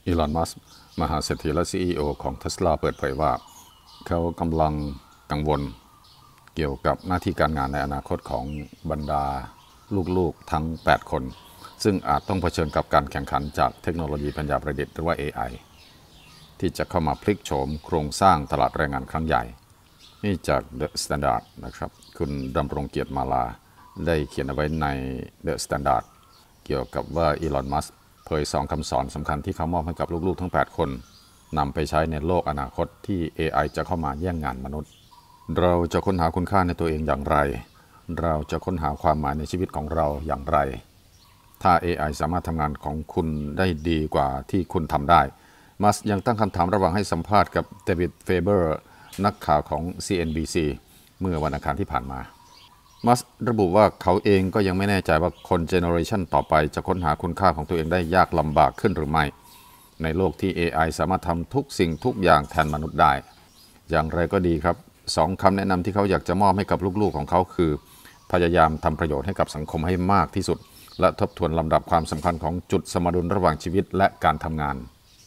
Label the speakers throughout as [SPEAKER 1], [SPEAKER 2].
[SPEAKER 1] อีลอน มัสก์มหาเศรษฐีและ CEO ของ Tesla เปิดเผยว่าเขากำลังกังวลเกี่ยวกับหน้าที่การงานในอนาคตของบรรดาลูกๆทั้ง8คนซึ่งอาจต้องเผชิญกับการแข่งขันจากเทคโนโลยีปัญญาประดิษฐ์หรือว่า AI ที่จะเข้ามาพลิกโฉมโครงสร้างตลาดแรงงานครั้งใหญ่นี่จาก The Standard นะครับคุณดำรงเกียรติมาลาได้เขียนเอาไว้ใน The Standard เกี่ยวกับว่าอีลอน มัสก์เผย2คำสอนสำคัญที่เขามอบให้กับลูกๆทั้ง8คนนำไปใช้ในโลกอนาคตที่ AI จะเข้ามาแย่งงานมนุษย์เราจะค้นหาคุณค่าในตัวเองอย่างไรเราจะค้นหาความหมายในชีวิตของเราอย่างไรถ้า AI สามารถทำงานของคุณได้ดีกว่าที่คุณทำได้มัสก์ยังตั้งคำถามระหว่างให้สัมภาษณ์กับเดวิด เฟเบอร์นักข่าวของ CNBC เมื่อวันอังคารที่ผ่านมามัสก์ระบุว่าเขาเองก็ยังไม่แน่ใจว่าคนเจเนอเรชันต่อไปจะค้นหาคุณค่าของตัวเองได้ยากลำบากขึ้นหรือไม่ในโลกที่ AI สามารถทำทุกสิ่งทุกอย่างแทนมนุษย์ได้อย่างไรก็ดีครับ2คำแนะนำที่เขาอยากจะมอบให้กับลูกๆของเขาคือพยายามทำประโยชน์ให้กับสังคมให้มากที่สุดและทบทวนลำดับความสำคัญของจุดสมดุลระหว่างชีวิตและการทำงาน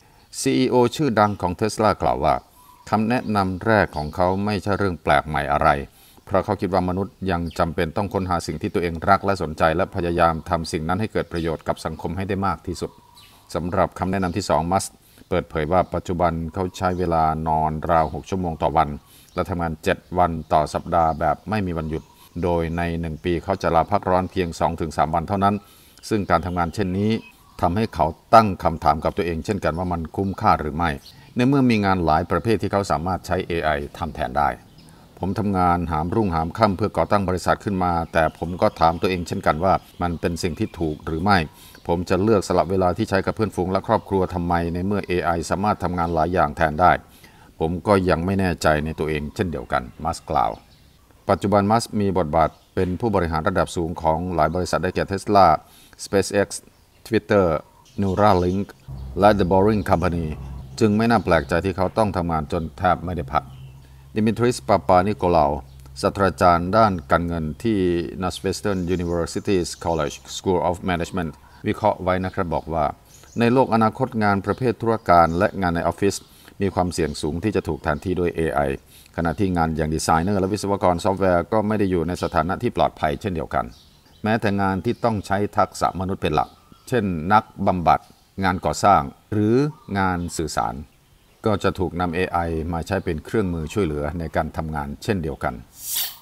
[SPEAKER 1] CEO ชื่อดังของ Tesla กล่าวว่าคำแนะนำแรกของเขาไม่ใช่เรื่องแปลกใหม่อะไรเพราะเขาคิดว่ามนุษย์ยังจำเป็นต้องค้นหาสิ่งที่ตัวเองรักและสนใจและพยายามทำสิ่งนั้นให้เกิดประโยชน์กับสังคมให้ได้มากที่สุดสำหรับคำแนะนำที่2มัสก์เปิดเผยว่าปัจจุบันเขาใช้เวลานอนราว6ชั่วโมงต่อวันและทำงาน7วันต่อสัปดาห์แบบไม่มีวันหยุดโดยใน1ปีเขาจะลาพักร้อนเพียง 2-3 วันเท่านั้นซึ่งการทำงานเช่นนี้ทำให้เขาตั้งคำถามกับตัวเองเช่นกันว่ามันคุ้มค่าหรือไม่ในเมื่อมีงานหลายประเภทที่เขาสามารถใช้ AI ทำแทนได้ผมทำงานหามรุ่งหามค่ำเพื่อก่อตั้งบริษัทขึ้นมาแต่ผมก็ถามตัวเองเช่นกันว่ามันเป็นสิ่งที่ถูกหรือไม่ผมจะเลือกสละเวลาที่ใช้กับเพื่อนฝูงและครอบครัวทำไมในเมื่อ AI สามารถทำงานหลายอย่างแทนได้ผมก็ยังไม่แน่ใจในตัวเองเช่นเดียวกันมัสก์กล่าวปัจจุบันมัสก์มีบทบาทเป็นผู้บริหารระดับสูงของหลายบริษัทได้แก่ Tesla SpaceX Twitter Neuralink และ The Boring Company จึงไม่น่าแปลกใจที่เขาต้องทำงานจนแทบไม่ได้พักดิมิทริส ปาปานิโคลาศาสตราจารย์ด้านการเงินที่ Northwestern University's College School of Management วิเคราะห์ไว้นะครับบอกว่าในโลกอนาคตงานประเภทธุรการและงานในออฟฟิศมีความเสี่ยงสูงที่จะถูกแทนที่ด้วย AI ขณะที่งานอย่างดีไซเนอร์และวิศวกรซอฟต์แวร์ก็ไม่ได้อยู่ในสถานะที่ปลอดภัยเช่นเดียวกันแม้แต่งานที่ต้องใช้ทักษะมนุษย์เป็นหลักเช่นนักบำบัดงานก่อสร้างหรืองานสื่อสารก็จะถูกนำ AI มาใช้เป็นเครื่องมือช่วยเหลือในการทำงานเช่นเดียวกัน